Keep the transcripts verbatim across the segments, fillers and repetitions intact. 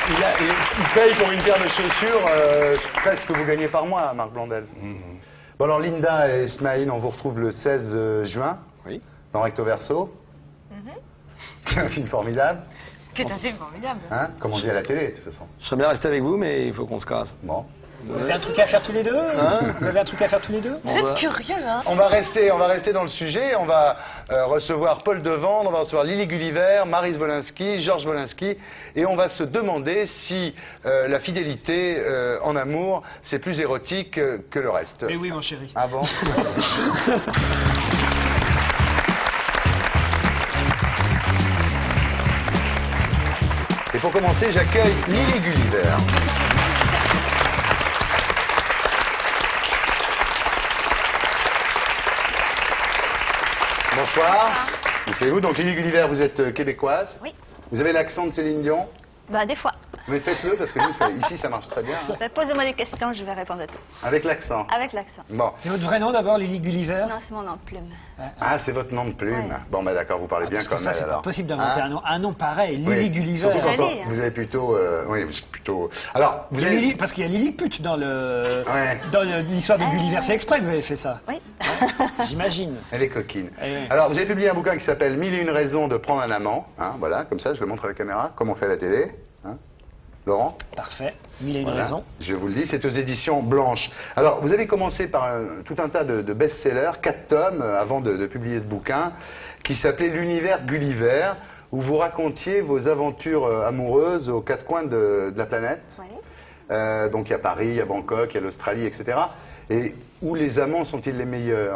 il, a, il, il paye pour une paire de chaussures euh, presque ce que vous gagnez par mois, Marc Blondel. Mm-hmm. Bon alors Linda et Smaïn, on vous retrouve le seize juin, oui, dans Recto Verso. Mm-hmm. Un film formidable. C'est un film formidable. Hein, comme on dit à la télé, de toute façon. Je serais bien resté avec vous, mais il faut qu'on se casse. Bon. Vous avez un truc à faire tous les deux, hein? Vous avez un truc à faire tous les deux? Vous êtes va... curieux, hein? On va rester, on va rester dans le sujet. On va euh, recevoir Paul Devendre, on va recevoir Lily Gulliver, Maryse Wolinski, Georges Wolinski, et on va se demander si euh, la fidélité euh, en amour, c'est plus érotique euh, que le reste. Mais oui, mon chéri. Ah bon? Et pour commencer, j'accueille Lily Gulliver. Bonsoir. Asseyez-vous. Donc Lily Gulliver, vous êtes euh, québécoise. Oui. Vous avez l'accent de Céline Dion. Bah des fois. Mais faites-le parce que nous, ça, ici, ça marche très bien. Hein. Bah, posez-moi des questions, je vais répondre à tout. Avec l'accent. Avec l'accent. Bon. C'est votre vrai nom d'abord, Lily Gulliver? Non, c'est mon nom de plume. Ah, c'est votre nom de plume. Ouais. Bon, bah d'accord, vous parlez ah, bien comme ça, elle c'est alors. pas possible d'inventer hein? un, nom, un nom pareil, Lily oui. Gulliver. Surtout quand Joli, hein. vous avez plutôt, euh, oui, plutôt. Alors, vous avez... Lily, parce qu'il y a Lilliput dans le, ouais. dans l'histoire de euh... Gulliver. C'est exprès que vous avez fait ça. Oui. J'imagine. Elle est coquine. Et... Alors, vous avez publié un bouquin qui s'appelle Mille et une raisons de prendre un amant. Hein, voilà, comme ça, je le montre à la caméra, comme on fait à la télé. Hein. Laurent? Parfait, mille et une voilà. raisons. Je vous le dis, c'est aux éditions Blanche. Alors, vous avez commencé par un, tout un tas de, de best-sellers, quatre tomes, euh, avant de, de publier ce bouquin, qui s'appelait L'univers Gulliver, où vous racontiez vos aventures euh, amoureuses aux quatre coins de, de la planète. Oui. Euh, donc, il y a Paris, il y a Bangkok, il y a l'Australie, et cetera. Et où les amants sont-ils les meilleurs?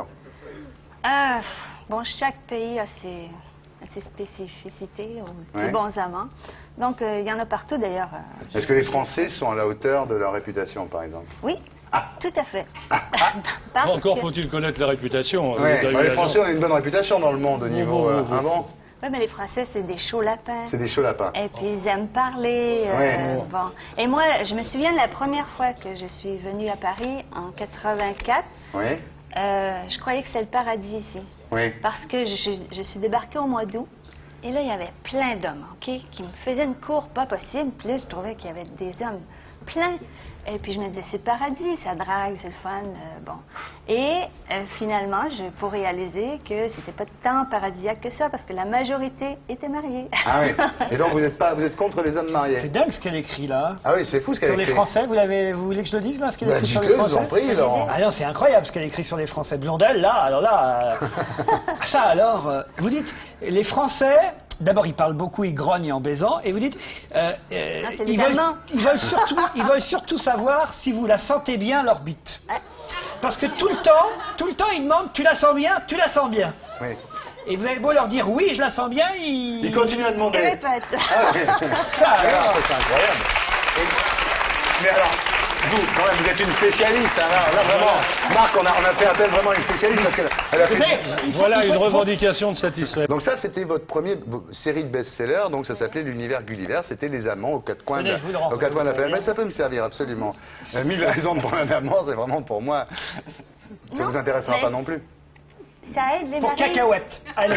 euh, Bon, chaque pays a ses... ses spécificités, ou ouais. des bons amants. Donc, il euh, y en a partout d'ailleurs. Euh, Est-ce que les Français sont à la hauteur de leur réputation, par exemple? Oui, ah. tout à fait. Ah. Ah. Encore que... faut-il connaître la réputation. Ouais. Bah, les Français ont une bonne réputation dans le monde au niveau... Euh, bon, bon. Oui, mais les Français, c'est des chauds lapins. C'est des chauds lapins. Et puis, ils aiment parler. Euh, ouais. Bon. Et moi, je me souviens de la première fois que je suis venue à Paris, en quatre-vingt-quatre. Oui. Euh, je croyais que c'était le paradis ici. Oui. Parce que je, je suis débarquée au mois d'août. Et là, il y avait plein d'hommes, OK, qui me faisaient une cour pas possible. Puis là, je trouvais qu'il y avait des hommes pleins. Et puis, je me disais, c'est le paradis, ça drague, c'est le fun. Euh, bon. Et euh, finalement, j'ai pour réaliser que c'était pas tant paradisiaque que ça, parce que la majorité était mariée. Ah oui. Et donc, vous êtes, pas, vous êtes contre les hommes mariés? C'est dingue ce qu'elle écrit là. Ah oui, c'est fou ce qu'elle écrit. Sur les Français, vous, l'avez, vous voulez que je le dise là, ce qu'elle bah, écrit sur les Français? Je vous en prie, Laurent. Ah non, c'est incroyable ce qu'elle écrit sur les Français. Blondel, là, alors là... Euh... ça alors, euh, vous dites, les Français... D'abord, ils parlent beaucoup, ils grognent en baisant, et vous dites, euh, euh, ah, ils, veulent, ils, veulent surtout, ils veulent surtout savoir si vous la sentez bien, leur bite. Parce que tout le temps, tout le temps, ils demandent, tu la sens bien, tu la sens bien. Oui. Et vous avez beau leur dire, oui, je la sens bien, ils... Ils continuent à demander. Ils répètent. Ah, oui. Ça, alors... c'est incroyable. Et... Mais alors... Vous, quand même, vous êtes une spécialiste, hein, là, là, vraiment. Marc, on a, on a fait appel vraiment à une spécialiste parce qu'elle a fait... Voilà une revendication de satisfait. Donc ça, c'était votre première série de best-sellers, donc ça s'appelait L'univers Gulliver, c'était les amants aux quatre coins de, aux quatre coins de la planète. Mais ça peut me servir, absolument. Euh, mille raisons de prendre un amant, c'est vraiment pour moi... Ça ne vous intéressera mais... pas non plus. Ça aide les Pour maris... cacahuètes. Allez.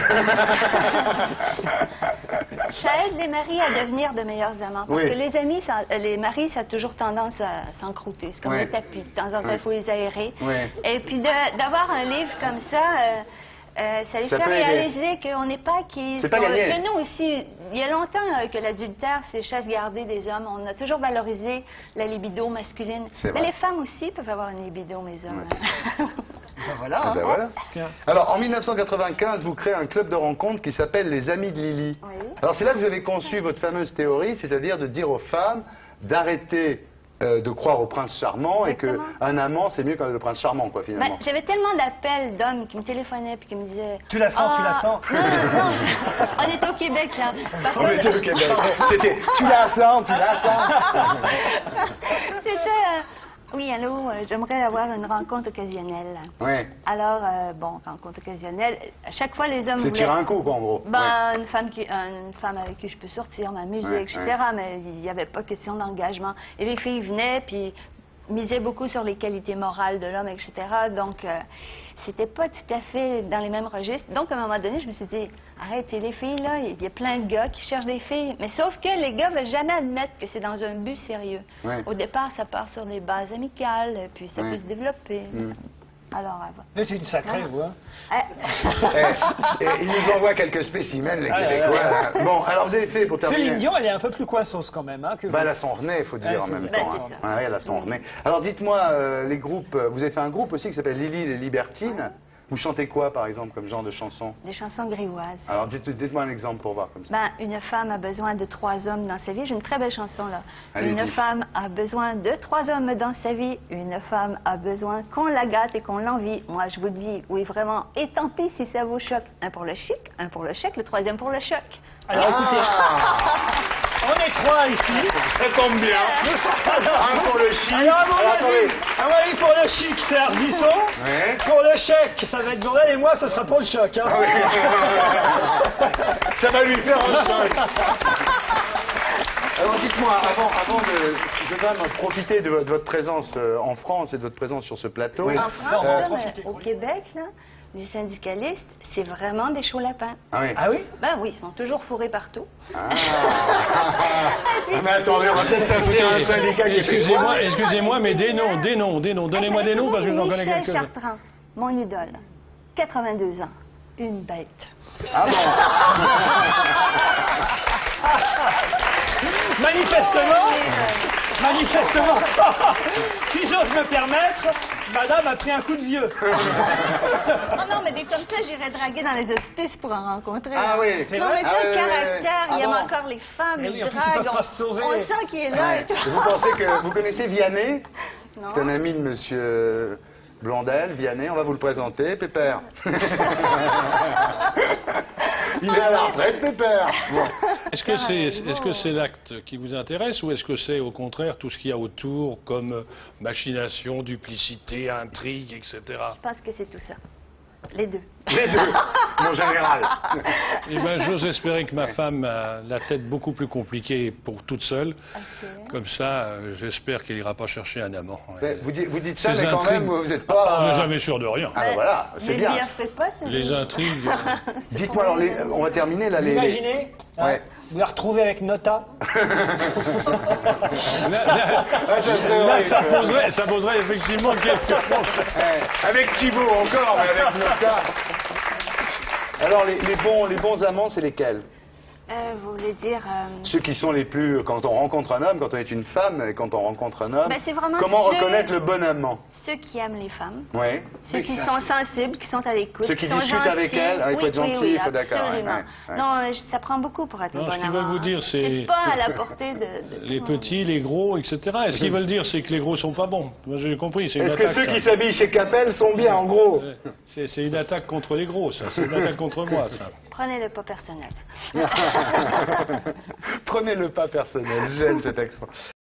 Ça aide les maris à devenir de meilleurs amants. Parce oui. que les amis, ça, les maris, ça a toujours tendance à s'encrouter. C'est comme oui. des tapis. De temps en temps, il oui. faut les aérer. Oui. Et puis d'avoir un livre comme ça, euh, euh, ça les ça fait réaliser qu'on n'est pas qui... C'est pas gagné. Que nous aussi, il y a longtemps euh, que l'adultère, c'est chasse gardée des hommes. On a toujours valorisé la libido masculine. Mais les femmes aussi peuvent avoir une libido, mes hommes. Ouais. Ben voilà, hein. ben voilà. Alors, en mille neuf cent quatre-vingt-quinze, vous créez un club de rencontres qui s'appelle les Amis de Lily. Oui. Alors, c'est là que vous avez conçu votre fameuse théorie, c'est-à-dire de dire aux femmes d'arrêter euh, de croire au prince charmant. Exactement. Et qu'un amant, c'est mieux que le prince charmant, quoi, finalement. Ben, j'avais tellement d'appels d'hommes qui me téléphonaient et qui me disaient... Tu la sens, oh, tu la sens. Non, non, non. On est au Québec, là. Par On était au Québec. C'était, tu la sens, tu la sens. C'était... Euh... Oui, allô, euh, j'aimerais avoir une rencontre occasionnelle. Oui. Alors, euh, bon, rencontre occasionnelle, à chaque fois les hommes c'est voulaient... tirer un coup, quoi, en gros. Ben, oui. une femme qui, une femme avec qui je peux sortir, m'amuser, oui, et cetera. Oui. Mais il n'y avait pas question d'engagement. Et les filles venaient, puis misait beaucoup sur les qualités morales de l'homme, et cetera. Donc, euh, c'était pas tout à fait dans les mêmes registres. Donc, à un moment donné, je me suis dit, arrêtez les filles, là, il y a plein de gars qui cherchent des filles. Mais sauf que les gars ne veulent jamais admettre que c'est dans un but sérieux. Ouais. Au départ, ça part sur des bases amicales, puis ça Ouais. peut se développer. Mm. Alors, elle va. Mais c'est une sacrée, Ah. vous, hein. Eh, Et, et il nous envoie quelques spécimens, les Ah, Québécois. là, là. Bon, alors vous avez fait, pour terminer... Céline Dion, elle est un peu plus coincose quand même, hein, que vous. Bah, elle a son rené, il faut dire, Ouais, en c'est même vrai. temps. Bah, hein. c'est ça. Ouais, elle a son rené. Alors, dites-moi, euh, les groupes... euh, Vous avez fait un groupe aussi qui s'appelle Lily les Libertines. Vous chantez quoi, par exemple, comme genre de chanson? des chansons grivoises. Alors, dites- dites-moi un exemple pour voir, comme ça. Ben, une femme a besoin de trois hommes dans sa vie. J'ai une très belle chanson, là. Allez-y. Une femme a besoin de trois hommes dans sa vie. Une femme a besoin qu'on la gâte et qu'on l'envie. Moi, je vous dis, oui, vraiment. Et tant pis si ça vous choque. Un pour le chic, un pour le chèque, le troisième pour le choc. Alors écoutez, Ah, on est trois ici. ça tombe bien. Un pour le chic. Alors, à mon Alors, avis, attendez. à mon avis, pour le chic, c'est Ardisson. Ouais. Pour le chèque, ça va être Bourdel. Et moi, ce sera pour le choc. Hein. Ah oui. Ça va lui faire un choc. Alors dites-moi, avant, avant de... Je vais me profiter de, votre- de votre présence euh, en France et de votre présence sur ce plateau. En France, Non, là, on va mais profiter, au oui. Québec, là, les syndicalistes, c'est vraiment des chauds lapins. Ah oui. Ah oui? Ben oui, ils sont toujours fourrés partout. Ah. Mais attendez, on va peut-être s'inscrire à un syndicat québécois. Excusez-moi, excusez-moi, mais des noms, des noms, des noms. Donnez-moi des noms parce que j'en connais Michel quelques-uns. Chartrand, mon idole, quatre-vingt-deux ans, une bête. Ah bon. Manifestement, manifestement, si j'ose me permettre, madame a pris un coup de vieux. Oh non, mais des comme ça, j'irais draguer dans les hospices pour en rencontrer. Ah oui. C'est Non, vrai? mais Ah ça, oui, le oui, caractère, oui. il Ah aime bon? encore les femmes, Eh il oui, en plus, il drague. peut pas On, se sauver. on sent qu'il est là Ouais. et tout. Vous pensez que vous connaissez Vianney? Non. C'est un ami de Monsieur Blondel, Vianney. On va vous le présenter, Pépère. Il est à la retraite, Pépère. Bon. Est-ce que c'est est-ce que c'est l'acte qui vous intéresse ou est-ce que c'est au contraire tout ce qu'il y a autour comme euh, machination, duplicité, intrigue, et cetera. Je pense que c'est tout ça. Les deux. Les deux, mon général. Eh ben, j'ose espérer que ma femme a la tête beaucoup plus compliquée pour toute seule. Ok. Comme ça, euh, j'espère qu'elle ira pas chercher un amant. Mais Et vous, dites, vous dites ça, ces mais quand intrigues- même, vous n'êtes On pas... n'est jamais sûr de rien. Ah ben voilà, c'est Ne bien. lui en faites pas, c'est Les intrigues. euh, Dites-moi, alors, les- on va terminer là. Vous Les, les- imaginez hein, Ouais. vous la retrouvez avec Nota. Là, là- Ah, ça serait là, horrible. ça poserait, ça poserait effectivement quelques questions. Eh, avec Thibault encore, mais avec Nota. Alors, les, les bons, les bons amants, c'est lesquels? Euh, vous voulez dire... euh, Ceux qui sont les plus... Quand on rencontre un homme, quand on est une femme, et quand on rencontre un homme, Ben, c'est vraiment comment ceux- reconnaître le bon amant? Ceux qui aiment les femmes. Oui. Ceux qui sont sensibles, qui sont à l'écoute. Ceux qui sont discutent avec gentils. elles, ah, il faut Oui, être gentil, oui, oui, il faut d'accord, absolument. ouais, ouais. Non, euh, ça prend beaucoup pour être un Non, bon ce qu'ils amant, veulent vous hein. dire, c'est- pas à la portée de... de Les tout le monde. petits, les gros, et cetera. Et ce qu'ils veulent dire, c'est que les gros sont pas bons. Moi, j'ai compris. C'est une Est-ce que attaque, ceux ça. qui s'habillent chez Capel sont bien, en gros? Ouais. C'est c'est une attaque contre les gros, ça. C'est une attaque contre moi, ça. Prenez-le pas personnel. Prenez le pas personnel, j'aime cet accent.